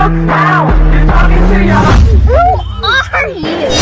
Now you're talking to your. Who are you?